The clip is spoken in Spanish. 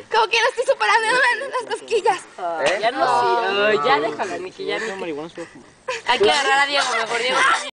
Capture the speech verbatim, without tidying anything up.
Como que no estoy superando las cosquillas. ¿Eh? Ya no, sí. Ay, ya déjala, ni que ya ni. marihuana. Hay que agarrar a Diego, mejor Diego.